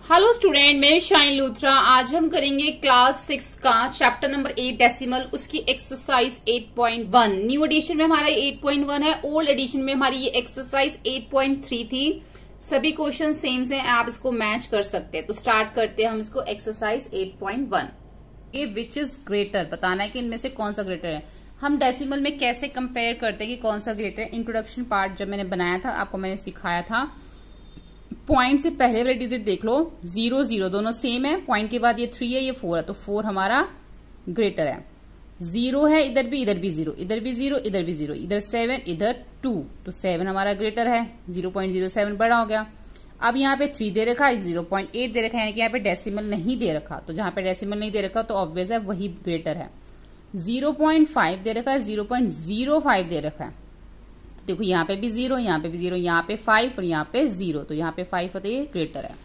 Hello student, मैं शाइन लूथरा। आज हम करेंगे क्लास 6 का चैप्टर नंबर 8 डेसिमल, उसकी एक्सरसाइज 8.1। न्यू एडिशन में हमारा 8.1 है, ओल्ड एडिशन में हमारी ये एक्सरसाइज 8.3 थी। सभी क्वेश्चन सेम से, आप इसको मैच कर सकते हैं। तो स्टार्ट करते हैं हम इसको एक्सरसाइज 8.1। ये विच इज ग्रेटर, बताना है कि इनमें से कौन सा ग्रेटर है। हम डेसिमल में कैसे कंपेयर करते हैं कि कौन सा ग्रेटर है। इंट्रोडक्शन पार्ट जब मैंने बनाया था, आपको मैंने सिखाया था। पॉइंट से पहले वाले डिजिट देख लो, 0 0 दोनों सेम है। पॉइंट के बाद ये 3 है, ये 4 है, तो 4 हमारा ग्रेटर है। 0 है, इधर भी 0, इधर भी 0, इधर भी 0, इधर 7, इधर 2, तो 7 हमारा ग्रेटर है। 0.07 बड़ा हो गया। अब यहाँ पे 3 दे रखा है, 0.8 दे रखा है, यानी कि यहाँ पे डेसिमल नहीं दे रखा। तो जहां पे डेसिमल नहीं दे रखा तो ऑब्वियस है वही ग्रेटर है। 0.5 दे रखा है, 0.05 दे रखा है। देखो यहाँ पे भी 0, यहाँ पे भी 0, यहाँ पे 5 और यहाँ पे 0, तो यहाँ पे 5 होता है, ये ग्रेटर है।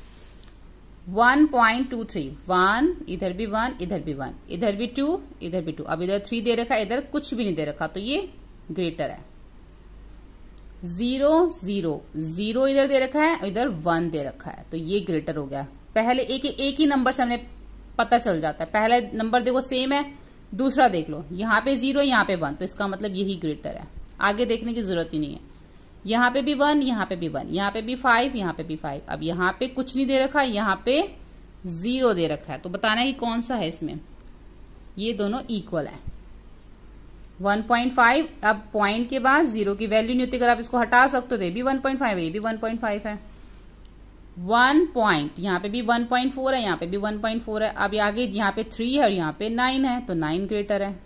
1.23, 1, इधर भी 1, इधर भी 1, इधर भी 2, इधर भी 2। अब इधर 3 दे रखा है, इधर कुछ भी नहीं दे रखा, तो ये ग्रेटर है। 0 0 0 इधर दे रखा है, इधर 1 दे रखा है, तो ये ग्रेटर हो गया। पहले एक ही नंबर से हमें पता चल जाता है। पहला नंबर देखो सेम है, दूसरा देख लो, यहाँ पे 0, यहाँ पे 1, तो इसका मतलब यही ग्रेटर है। आगे देखने की जरूरत ही नहीं है। यहाँ पे भी 1, यहाँ पे भी 1, यहाँ पे भी 5, यहाँ पे भी 5। अब यहाँ पे कुछ नहीं दे रखा, यहाँ पे 0 दे रखा है, तो बताना है कि कौन सा है इसमें। ये दोनों इक्वल है। 1.5, अब पॉइंट के बाद 0 की वैल्यू नहीं होती, अगर आप इसको हटा सकते हो तो ये भी 1.5 है, ये भी 1.5 है। 1 पॉइंट, यहाँ पे भी 1.4 है, यहाँ पे भी 1.4 है। अब आगे यहाँ पे 3 है और यहाँ पे 9 है, तो 9 ग्रेटर है।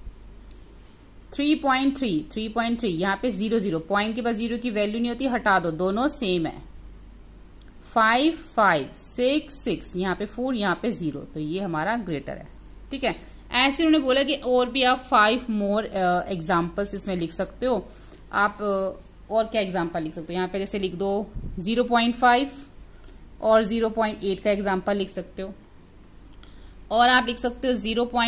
3.3, यहाँ पे 0 0, पॉइंट के बाद 0 की वैल्यू नहीं होती, हटा दो, दोनों सेम है। 5 5, 6 6, यहाँ पे 4, यहाँ पे 0, तो ये हमारा ग्रेटर है। ठीक है, ऐसे उन्होंने बोला कि और भी आप 5 मोर एग्जाम्पल्स इसमें लिख सकते हो। आप और क्या एग्जाम्पल लिख सकते हो, यहाँ पे जैसे लिख दो 0.5 और 0.8 का एग्जाम्पल लिख सकते हो। और आप लिख सकते हो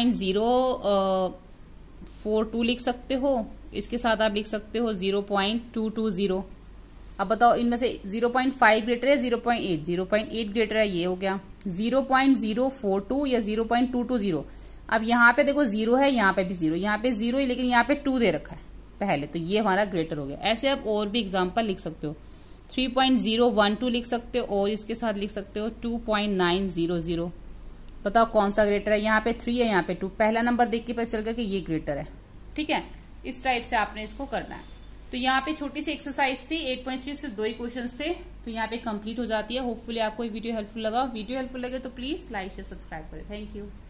0.042 लिख सकते हो। इसके साथ आप लिख सकते हो 0.220। अब बताओ इनमें से 0.5 ग्रेटर है, 0.8 ग्रेटर है, ये हो गया। 0.042 या 0.220। अब यहाँ पे देखो 0 है, यहाँ पे भी 0, यहाँ पे 0 है, लेकिन यहाँ पे 2 दे रखा है पहले, तो ये हमारा ग्रेटर हो गया। ऐसे आप और भी एग्जाम्पल लिख सकते हो। 3.012 लिख सकते हो और इसके साथ लिख सकते हो 2.900। बताओ कौन सा ग्रेटर है। यहाँ पे 3 है, यहाँ पे 2, पहला नंबर देख के पता चल गया कि ये ग्रेटर है। ठीक है, इस टाइप से आपने इसको करना है। तो यहाँ पे छोटी सी एक्सरसाइज थी, 8.3 सिर्फ 2 ही क्वेश्चंस थे, तो यहाँ पे कंप्लीट हो जाती है। होपफुली आपको ये वीडियो हेल्पफुल लगा। वीडियो हेल्पफुल लगे तो प्लीज लाइक शेयर सब्सक्राइब करें। Thank you.